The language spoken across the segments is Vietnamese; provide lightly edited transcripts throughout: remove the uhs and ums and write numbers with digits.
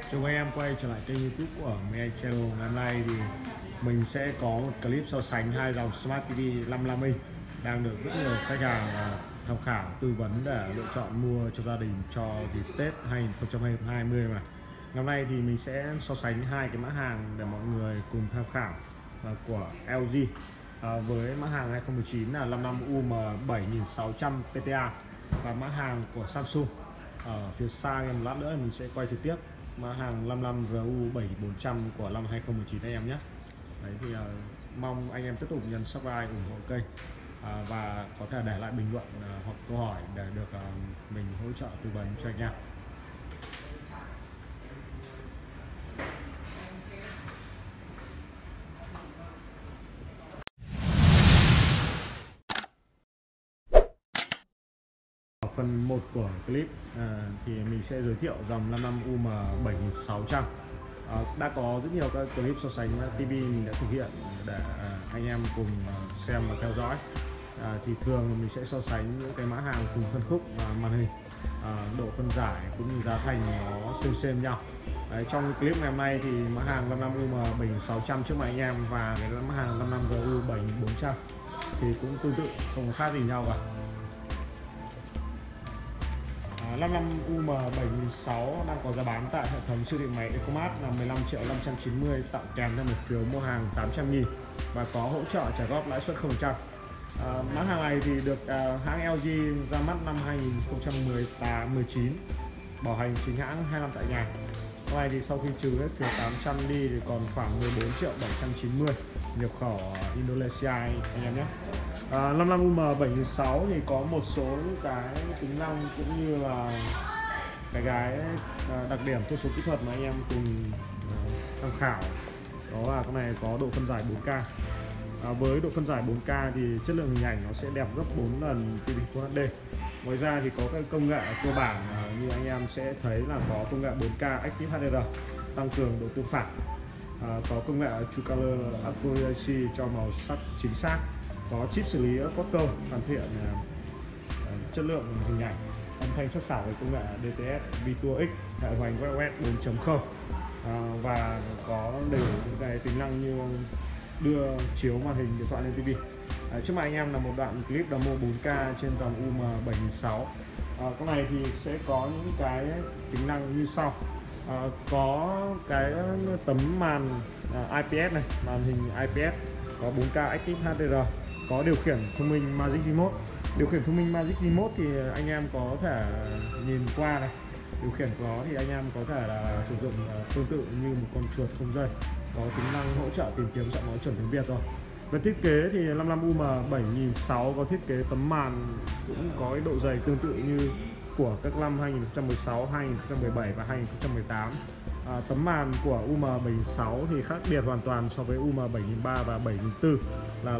Chào anh em quay trở lại kênh YouTube của MI Channel. Ngày hôm nay thì mình sẽ có một clip so sánh hai dòng Smart TV 55 inch đang được rất nhiều khách hàng tham khảo tư vấn để lựa chọn mua cho gia đình cho dịp Tết 2020 mà. Ngày hôm nay thì mình sẽ so sánh hai cái mã hàng để mọi người cùng tham khảo của LG với mã hàng 2019 là 55 UM7600 PTA và mã hàng của Samsung. Ở phía xa em lát nữa mình sẽ quay trực tiếp mã hàng 55 RU7400 của năm 2019 anh em nhé. Đấy thì mong anh em tiếp tục nhấn subscribe ủng hộ kênh và có thể để lại bình luận hoặc câu hỏi để được mình hỗ trợ tư vấn cho anh em. Ở phần 1 của clip thì mình sẽ giới thiệu dòng 55 UM7600. Đã có rất nhiều các clip so sánh TV mình đã thực hiện để anh em cùng xem và theo dõi. Thì thường mình sẽ so sánh những cái mã hàng cùng phân khúc và màn hình, độ phân giải cũng như giá thành nó xem nhau. Đấy, trong clip ngày hôm nay thì mã hàng 55 UM7600 trước mặt anh em và cái mã hàng 55 RU7400 thì cũng tương tự, không có khác gì nhau cả. 55 UM76 đang có giá bán tại hệ thống siêu thị máy Ecomart là 15.590.000 tặng kèm theo một phiếu mua hàng 800.000 và có hỗ trợ trả góp lãi suất 0%. Mã hàng này thì được hãng LG ra mắt năm 2019, bảo hành chính hãng 2 năm tại nhà. Cái này thì sau khi trừ hết phiếu 800 đi thì còn khoảng 14.790.000, nhập khẩu Indonesia anh em nhé. 55 UM76 thì có một số những cái tính năng cũng như là cái đặc điểm thông số kỹ thuật mà anh em cùng tham khảo. Đó là cái này có độ phân giải 4K. Với độ phân giải 4K thì chất lượng hình ảnh nó sẽ đẹp gấp 4 lần TV Full HD. Ngoài ra thì có cái công nghệ cơ bản như anh em sẽ thấy là có công nghệ 4K Active HDR tăng cường độ tương phản, có công nghệ True Color Accuracy cho màu sắc chính xác, có chip xử lý quad-core hoàn thiện chất lượng hình ảnh, âm thanh sắc sảo với công nghệ DTS V2X, hệ điều hành iOS 4.0 và có đầy đủ những cái tính năng như đưa chiếu màn hình điện thoại lên TV. Trước mặt anh em là một đoạn clip demo 4K trên dòng UM76. Cái này thì sẽ có những cái tính năng như sau. Có cái tấm màn IPS này, màn hình IPS, có 4K Active HDR, có điều khiển thông minh Magic Remote. Điều khiển thông minh Magic Remote thì anh em có thể nhìn qua này, điều khiển của nó thì anh em có thể là sử dụng tương tự như một con chuột không dây, có tính năng hỗ trợ tìm kiếm giọng nói chuẩn tiếng Việt rồi. Về thiết kế thì 55 UM76 có thiết kế tấm màn cũng có cái độ dày tương tự như của các năm 2016, 2017 và 2018. Tấm màn của UM76 thì khác biệt hoàn toàn so với UM7003 và 7004 là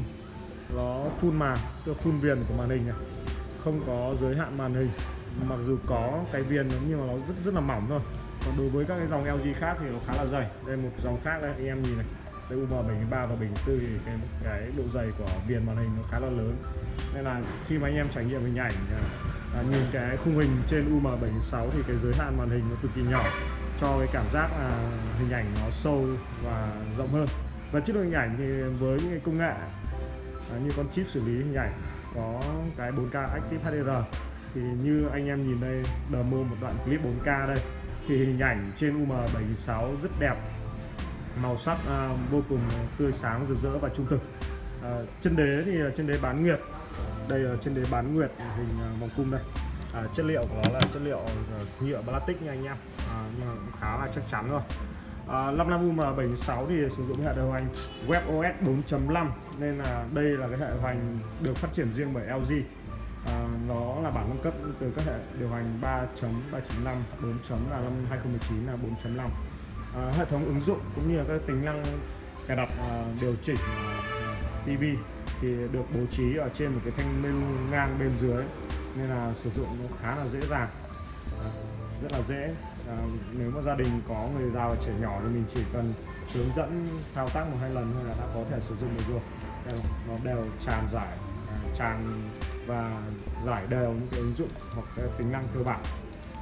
nó full màn, tức là full viền của màn hình này, không có giới hạn màn hình, mặc dù có cái viền nhưng mà nó rất là mỏng thôi. Còn đối với các cái dòng LG khác thì nó khá là dày. Đây một dòng khác đây anh em nhìn này, đây UM73 và 74 thì cái độ dày của viền màn hình nó khá là lớn, nên là khi mà anh em trải nghiệm hình ảnh nhìn cái khung hình trên UM76 thì cái giới hạn màn hình nó cực kỳ nhỏ, cho cái cảm giác là hình ảnh nó sâu và rộng hơn. Và chất lượng hình ảnh thì với những cái công nghệ như con chip xử lý hình ảnh, có cái 4K Active HDR thì như anh em nhìn đây, demo một đoạn clip 4K đây thì hình ảnh trên UM76 rất đẹp, màu sắc vô cùng tươi sáng, rực rỡ và trung thực. Chân đế thì là chân đế bán nguyệt, đây là chân đế bán nguyệt hình vòng cung đây. Chất liệu của nó là chất liệu nhựa plastic nha anh em, nhưng mà cũng khá là chắc chắn rồi. 55 UM76 thì sử dụng hệ điều hành WebOS 4.5 nên là đây là cái hệ điều hành được phát triển riêng bởi LG. Nó là bản nâng cấp từ các hệ điều hành 3.3.5, 4. Là năm 2019 là 4.5. Hệ thống ứng dụng cũng như là các tính năng cài đặt điều chỉnh TV thì được bố trí ở trên một cái thanh menu ngang bên dưới, nên là sử dụng nó khá là dễ dàng, rất là dễ. Nếu mà gia đình có người già và trẻ nhỏ thì mình chỉ cần hướng dẫn thao tác 1-2 lần thôi là đã có thể sử dụng được rồi. Nó đều tràn và giải đều những cái ứng dụng hoặc cái tính năng cơ bản.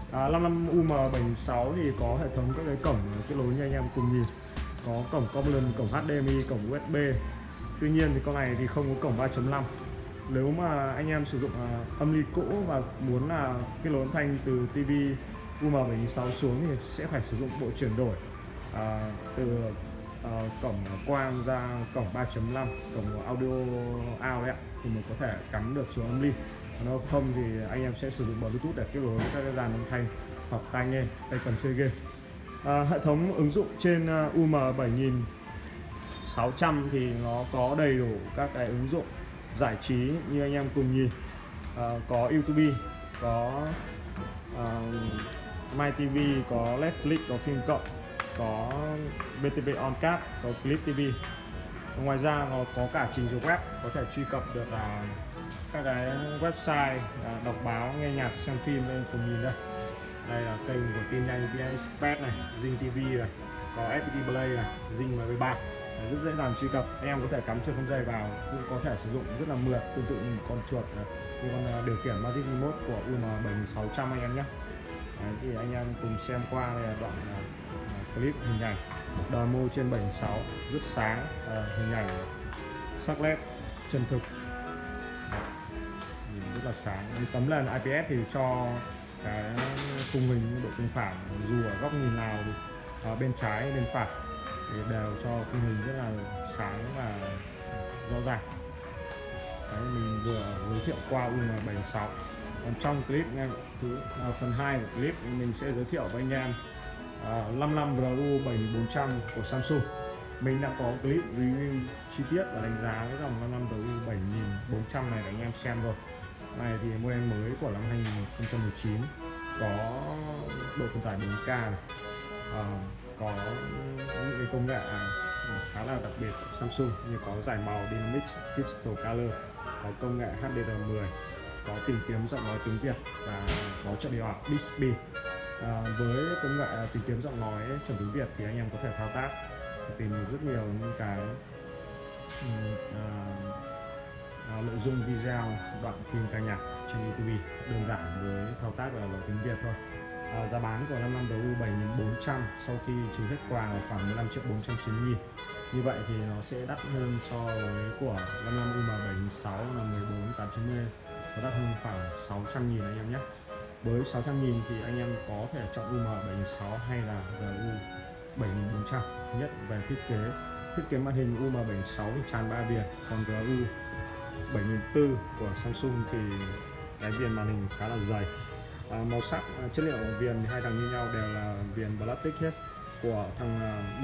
55 UM76 thì có hệ thống các cái cổng kết nối như anh em cùng nhìn, có cổng Common, cổng HDMI, cổng USB. Tuy nhiên thì con này thì không có cổng 3.5. Nếu mà anh em sử dụng âm ly cũ và muốn là kết nối âm thanh từ TV UM76 xuống thì sẽ phải sử dụng bộ chuyển đổi từ cổng quang ra cổng 3.5, cổng audio out đấy ạ, thì mình có thể cắm được xuống âm ly. Nếu không thì anh em sẽ sử dụng Bluetooth để kết nối với các cái dàn âm thanh hoặc tai nghe tay cầm chơi game. Hệ thống ứng dụng trên UM7600 thì nó có đầy đủ các cái ứng dụng giải trí như anh em cùng nhìn, có YouTube, có MyTV, có Netflix, có phim cộng, có BTV On Card, có Clip TV. Ngoài ra nó có cả trình duyệt web, có thể truy cập được các cái website đọc báo, nghe nhạc, xem phim. Đây cùng nhìn đây, đây là kênh của tin nhanh VN Express này, Zing TV này, có FPT Play này, Zing MP3, rất dễ dàng truy cập. Anh em có thể cắm chuột không dây vào, cũng có thể sử dụng rất là mượt, tương tự như con chuột như con điều khiển Magic Remote của UM7600 anh em nhé. Đấy, thì anh em cùng xem qua đây là đoạn clip hình ảnh demo trên 76, rất sáng, hình ảnh sắc nét chân thực, rất là sáng. Tấm nền IPS thì cho cái khung hình độ tương phản, dù ở góc nhìn nào ở bên trái bên phải thì đều cho khung hình rất là sáng và rõ ràng. Đấy, mình vừa giới thiệu qua UM76. Còn trong clip ngay phần 2 của clip mình sẽ giới thiệu với anh em 55 RU 7400 của Samsung. Mình đã có clip review chi tiết và đánh giá cái dòng 55 RU 7400 này để anh em xem rồi. Này thì model mới của năm 2019, có độ phân giải 4K này, có những cái công nghệ khá là đặc biệt của Samsung như có giải màu Dynamic Crystal Color, có công nghệ HDR10, có tìm kiếm giọng nói tiếng Việt và có trợ lý ảo Bixby. Với công nghệ tìm kiếm giọng nói chuẩn tiếng Việt thì anh em có thể thao tác tìm rất nhiều những cái nội dung video, đoạn phim ca nhạc trên YouTube đơn giản với thao tác là tiếng Việt thôi. Giá bán của 55 RU 7400 sau khi trừ hết quà là khoảng 15.490.000. Như vậy thì nó sẽ đắt hơn so với của 55 UM76 là 14.890, nó đắt hơn khoảng 600.000 anh em nhé. Với 600.000 thì anh em có thể chọn UM76 hay là RU 7400. Thứ nhất về thiết kế màn hình UM76 thì tràn 3 viền, còn RU 7400 của Samsung thì cái viền màn hình khá là dày. Màu sắc, chất liệu viền hai thằng như nhau, đều là viền plastic hết. Của thằng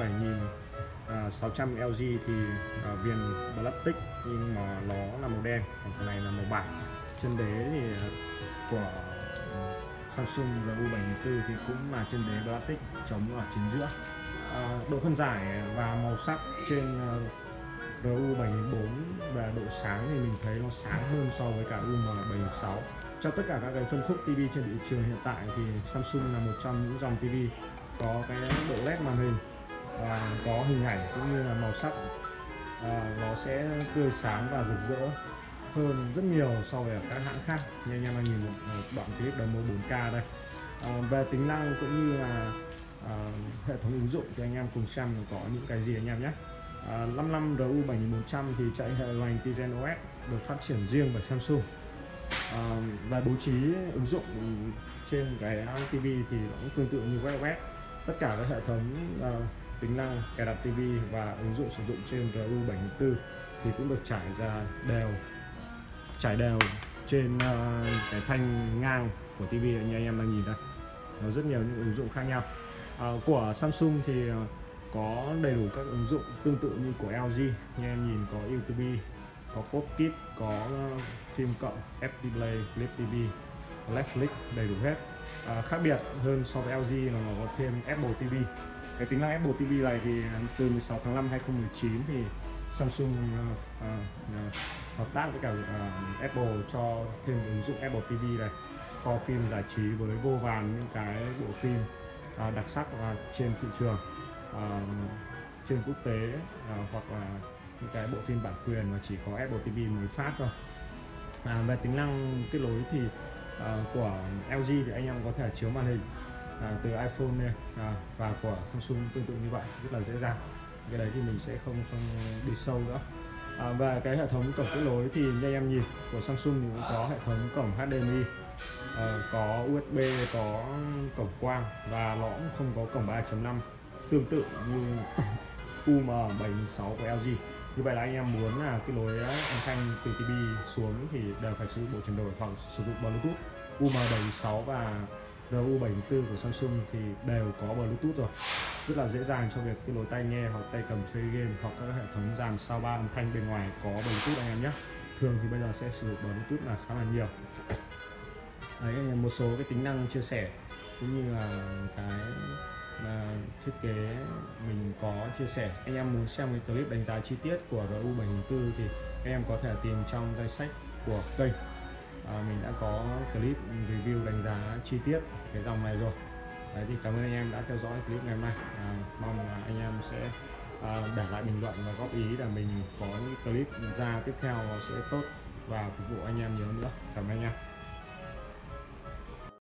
7600 LG thì viền plastic nhưng mà nó là màu đen, còn thằng này là màu bạc. Chân đế thì của Samsung RU74 thì cũng là chân đế plastic chống ở chính giữa. Độ phân giải và màu sắc trên RU74 và độ sáng thì mình thấy nó sáng hơn so với cả UM76. Trong tất cả các cái phân khúc TV trên thị trường hiện tại thì Samsung là một trong những dòng TV có cái độ LED màn hình và có hình ảnh cũng như là màu sắc nó sẽ tươi sáng và rực rỡ hơn rất nhiều so với các hãng khác. Như anh em đang nhìn một đoạn clip demo 4K đây. Về tính năng cũng như là hệ thống ứng dụng thì anh em cùng xem có những cái gì anh em nhé. 55 RU 7400 thì chạy hệ điều hành Tizen OS được phát triển riêng bởi Samsung. Và bố trí ứng dụng trên cái TV thì cũng tương tự như web. Tất cả các hệ thống tính năng cài đặt TV và ứng dụng sử dụng trên RU74 thì cũng được trải đều trên cái thanh ngang của TV như anh em đang nhìn đây. Nó rất nhiều những ứng dụng khác nhau. Của Samsung thì có đầy đủ các ứng dụng tương tự như của LG, như em nhìn có YouTube, có Popkit, có phim cộng, FPT Play, Clip TV, Netflix, đầy đủ hết. Khác biệt hơn so với LG là nó có thêm Apple TV. Cái tính năng Apple TV này thì từ 16 tháng 5 2019 thì Samsung hợp tác với cả Apple cho thêm ứng dụng Apple TV này, kho phim giải trí với vô vàn những cái bộ phim đặc sắc trên thị trường, trên quốc tế, hoặc là những cái bộ phim bản quyền mà chỉ có Apple TV mới phát thôi. Về tính năng kết nối thì Của LG thì anh em có thể chiếu màn hình từ iPhone này, và của Samsung tương tự như vậy, rất là dễ dàng. Cái đấy thì mình sẽ không đi sâu nữa. Và cái hệ thống cổng kết nối thì như anh em nhìn, của Samsung thì cũng có hệ thống cổng HDMI, có USB, có cổng quang, và nó cũng không có cổng 3.5 tương tự như UM76 của LG. Như vậy là anh em muốn là kết nối âm thanh từ TV xuống thì đều phải sử dụng bộ chuyển đổi hoặc sử dụng Bluetooth. UM76 và RU74 của Samsung thì đều có Bluetooth rồi, rất là dễ dàng cho việc kết nối tai nghe hoặc tay cầm chơi game, hoặc các hệ thống dàn soundbar âm thanh bên ngoài có Bluetooth anh em nhé. Thường thì bây giờ sẽ sử dụng Bluetooth là khá là nhiều. Đấy, một số cái tính năng chia sẻ cũng như là cái thiết kế mình có chia sẻ. Anh em muốn xem cái clip đánh giá chi tiết của RU74 thì anh em có thể tìm trong danh sách của kênh. Mình đã có clip review đánh giá chi tiết cái dòng này rồi. Đấy, thì cảm ơn anh em đã theo dõi clip ngày hôm nay. Mong là anh em sẽ để lại bình luận và góp ý để mình có những clip ra tiếp theo nó sẽ tốt và phục vụ anh em nhiều hơn nữa. Cảm ơn anh em.